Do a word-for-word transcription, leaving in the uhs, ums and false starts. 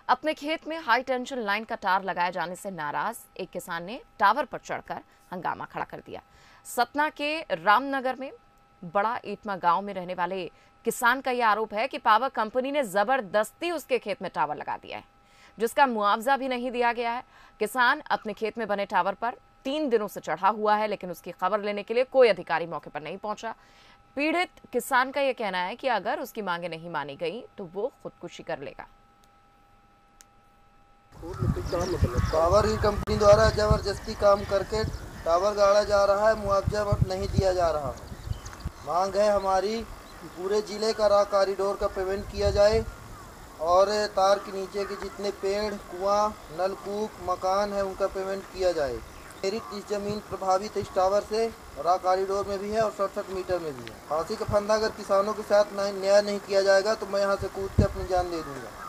अपने खेत में हाई टेंशन लाइन का तार लगाए जाने से नाराज एक किसान ने टावर पर चढ़कर हंगामा खड़ा कर दिया। सतना के रामनगर में बड़ा ईटमा गांव में रहने वाले किसान का यह आरोप है कि पावर कंपनी ने जबरदस्ती उसके खेत में टावर लगा दिया है, जिसका मुआवजा भी नहीं दिया गया है। किसान अपने खेत में बने टावर पर तीन दिनों से चढ़ा हुआ है, लेकिन उसकी खबर लेने के लिए कोई अधिकारी मौके पर नहीं पहुंचा। पीड़ित किसान का यह कहना है कि अगर उसकी मांगे नहीं मानी गई तो वो खुदकुशी कर लेगा। पावर की कंपनी द्वारा जबरदस्ती काम करके टावर गाड़ा जा रहा है, मुआवजा नहीं दिया जा रहा। मांग है हमारी कि पूरे जिले का रॉ कॉरिडोर का पेमेंट किया जाए और तार के नीचे के जितने पेड़, कुआं, नलकूप, मकान है उनका पेमेंट किया जाए। मेरी इस जमीन प्रभावित इस टावर से रॉ कॉरिडोर में भी है और सड़सठ मीटर में भी है। फांसी का फंदा अगर किसानों के साथ न्याय नहीं किया जाएगा तो मैं यहाँ से कूद के अपनी जान दे दूंगा।